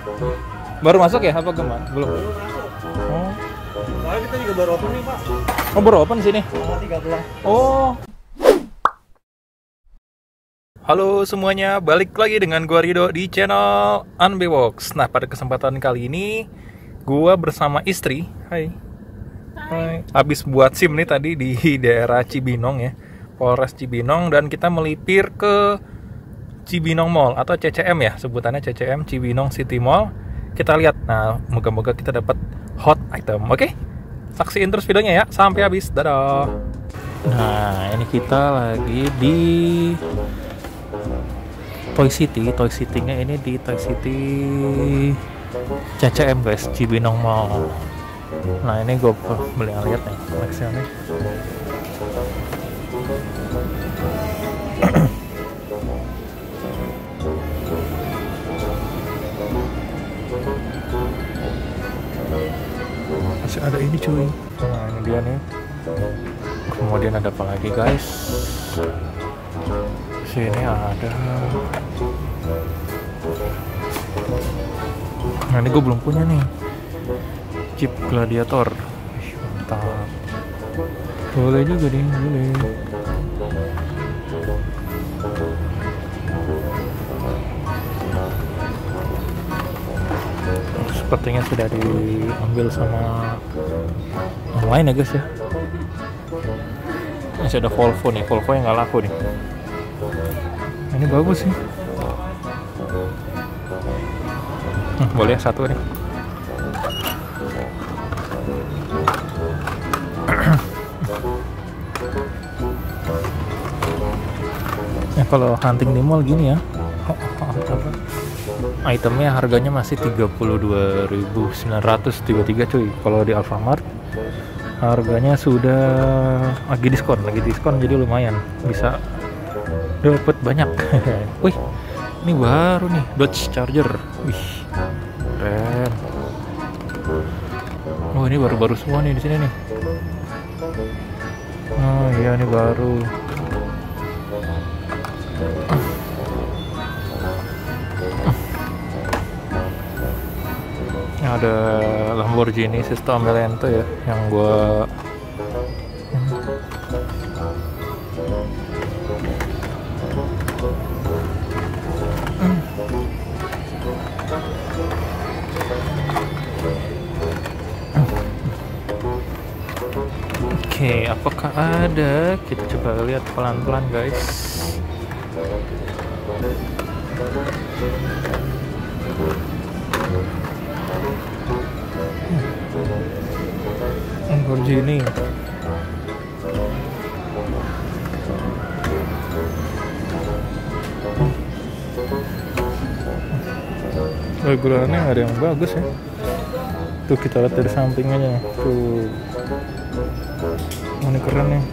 Baru masuk ya? Apa gimana? Belum. Oh. Soalnya kita juga baru open nih, Pak. Oh, baru open sini. Tanggal 13. Oh. Halo semuanya, balik lagi dengan gua Rido di channel Unbox. Nah, pada kesempatan kali ini gua bersama istri. Hai. Hai. Habis buat SIM nih tadi di daerah Cibinong ya. Polres Cibinong, dan kita melipir ke Cibinong Mall atau CCM ya, sebutannya CCM, Cibinong City Mall. Kita lihat. Nah, moga-moga kita dapat hot item. Oke? Saksiin terus videonya ya sampai habis. Dadah. Nah, ini kita lagi di Toy City-nya ini di Toy City CCM guys, Cibinong Mall. Nah, ini gue beli lihat nih, Maxnya nih. Masih ada ini cuy. Nah, ini dia nih. Kemudian ada apa lagi guys? Sini ada. Nah, ini gue belum punya nih. Chip Gladiator. Mantap. Boleh juga nih, boleh. Sepertinya sudah diambil sama online ya guys ya. Masih ada Volvo nih, Volvo yang nggak laku nih. Ini bagus sih. Boleh satu nih. Kalau hunting di mall gini ya, itemnya harganya masih 32.933 cuy. Kalau di Alfamart harganya sudah lagi diskon jadi lumayan bisa dapat banyak. Wih, ini baru nih Dodge Charger. Wih, keren. Oh, ini baru-baru semua nih di sini nih. Oh iya, ini baru. Ada Lamborghini Sistem Lento ya, yang gua Oke, apakah ada? Kita coba lihat pelan-pelan guys. Lamborghini. Regularnya ada yang bagus ya. Tuh kita lihat dari samping aja. Tuh. Ini keren nih.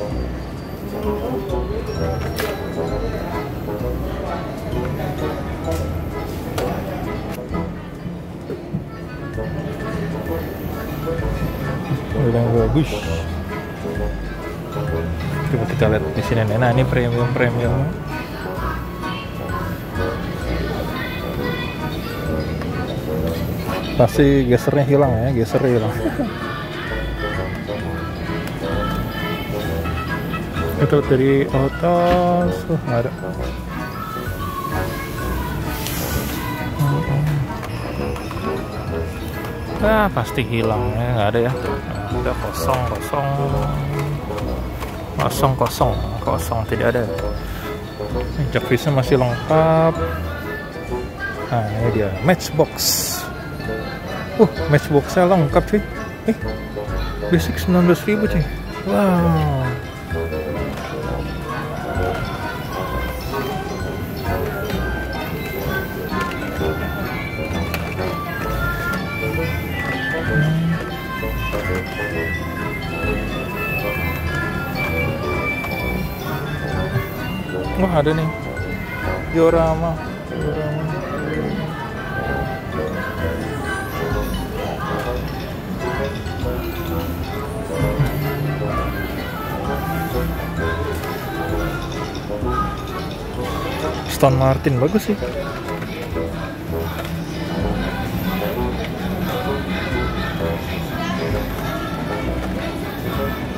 Yang bagus. Coba kita lihat di sini. Nah, ini premium. Pasti gesernya hilang ya, hilang. Itu dari atas nggak ada. Ah, pasti hilang ya, nggak ada ya. Udah kosong, tidak ada. Jak visnya masih lengkap. Nah, ini dia matchbox. Matchboxnya lengkap cuy. Basic 19.000 cuy. Wow. Wah, ada nih diorama. Aston Martin bagus sih.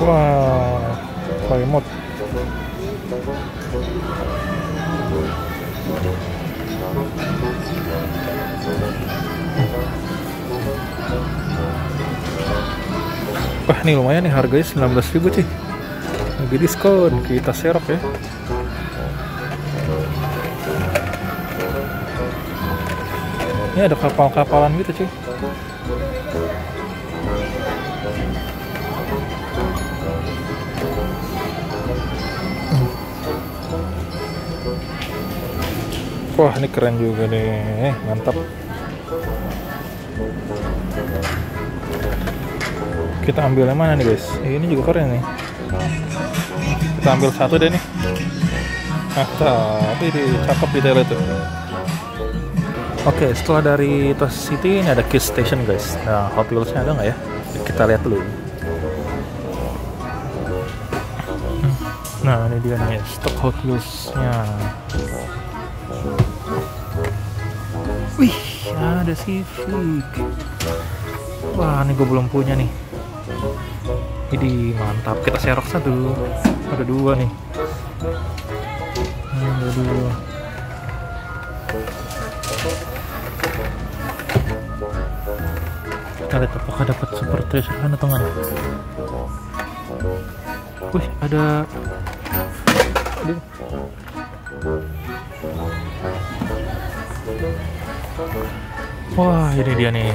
Wah, Plymouth. Wah, ini lumayan nih, harganya 19.000 cuy. Lagi diskon, kita serok ya. Ini ada kapal-kapalan gitu cuy. Wah, ini keren juga nih, mantap. Kita ambil yang mana nih guys? Ini juga keren nih. Kita ambil satu deh nih. Tapi cakep detailnya tuh. Oke, setelah dari Toast City ini ada Kiss Station guys. Nah, Hot Wheels-nya ada nggak ya? Kita lihat dulu. Nah, ini dia nih stok Hot Wheels-nya. Wih, ada Civic. Wah, ini gue belum punya nih. Ini mantap. Kita serok satu. Ada dua nih. Ada dua. Kita lihat apakah dapat super treasure hunt atau enggak. Wih, ada. Aduh. Wah, ini dia nih.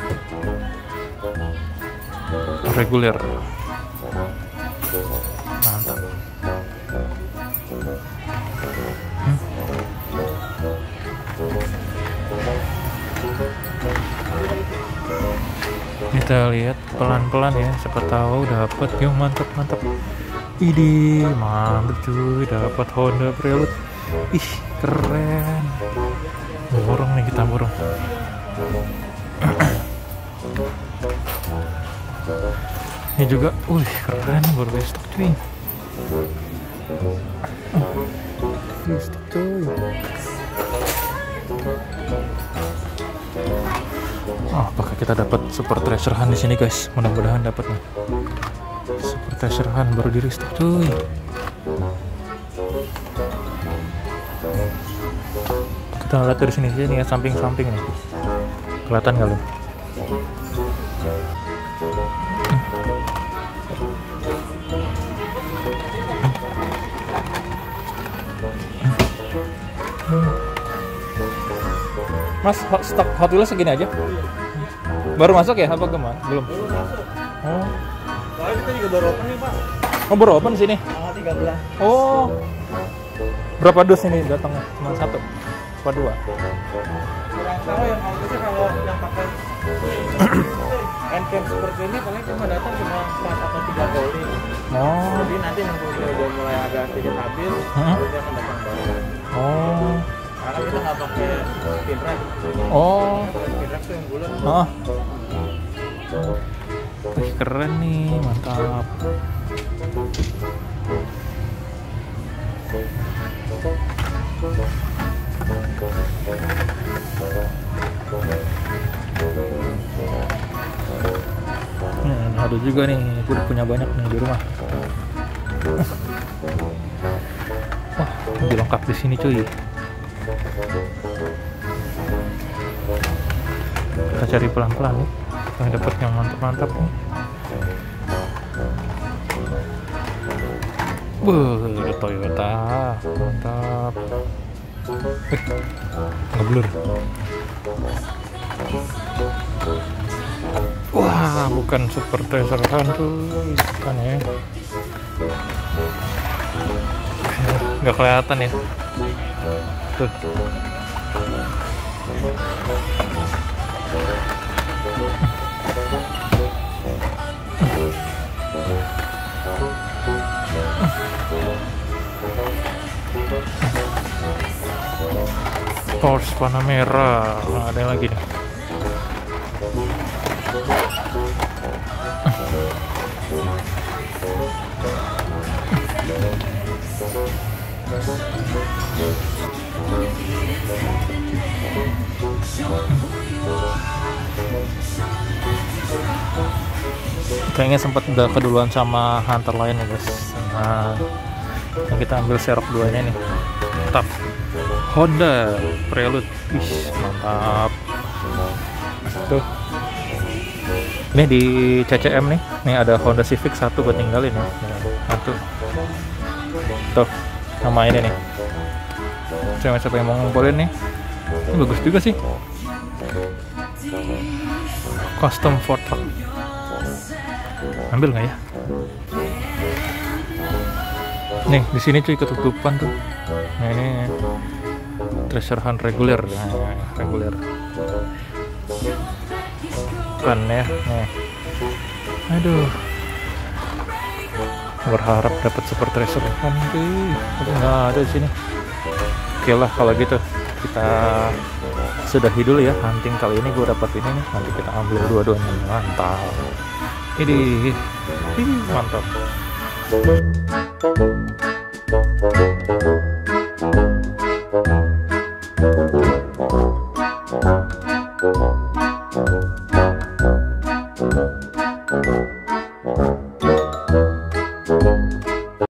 Reguler. Mantap. Kita lihat pelan-pelan ya, siapa tahu dapat. Yuk, mantap. Ini mantap cuy, dapat Honda Prelude. Ih, keren. Borong nih, kita borong. Ini juga, keren, baru stok cuy. Stok cuy. Apakah kita dapat super treasure hunt di sini guys? Mudah-mudahan dapat nih. Super treasure hunt baru di restock cuy. Kita lihat dari sini ya, samping-samping nih. Kelihatan nggak lo? Mas, stok Hot Wheels segini aja? Baru masuk ya? Apa kemana? Belum? Oh. Soalnya kita juga baru open nih, Pak. Oh, baru open sini? Tanggal 13. Oh. Berapa dus ini datangnya? Cuma satu? Apa dua? Kurang tahu yang kalau yang pakai endcap seperti ini paling cuma datang cuma 4 atau 3 kali. Oh. Jadi nanti yang udah mulai agak sedikit habis, baru dia akan datang baru. Oh. Karena kita nggak pakai pin rack. Oh. Pin rack tuh yang bulat. Wih, keren nih, mantap. Ada juga nih, gue udah punya banyak nih di rumah. Wah, lebih lengkap di sini cuy. Kita cari pelan-pelan nih, yang dapat yang mantap-mantap nih. Toyota, mantap. Ngeblur. Wah, bukan super treasure hunt tuh, bukan ya. Nggak kelihatan ya. Tuh. Porsche Panamera. Nah, ada yang lagi nih. Kayaknya sempat udah keduluan sama hunter lain ya guys. Nah, yang kita ambil Serok 2 nya nih. Mantap. Honda Prelude. Wih, mantap. Tuh. Ini di CCM nih. Nih ada Honda Civic 1 gue tinggalin ya. Satu. Tuh, sama ini nih. Siapa yang mau ngumpulin nih? Ini bagus juga sih. Custom Ford Truck. Ambil nggak ya? Nih di sini cuy ketutupan tuh. Nah ini treasure hunt reguler, nah, reguler. Kan ya, nih. Aduh. Berharap dapat super treasure hunt tuh, tapi nggak ada di sini. Oke lah kalau gitu kita sudahi dulu ya hunting kali ini. Gue dapat ini nih, nanti kita ambil dua-duanya. Mantap. Ini mantap.